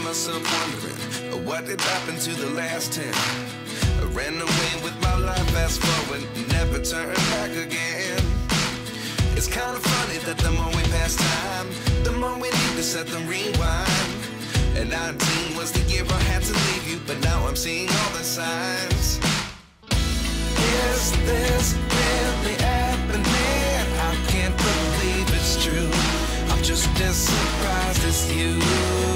myself wondering, what did happen to the last 10? I ran away with my life, fast forward, never turn back again. It's kind of funny that the more we pass time, the more we need to set them rewind. And 19 was the year I had to leave you, but now I'm seeing all the signs. Is this really happening? I can't believe it's true. I'm just as surprised as you.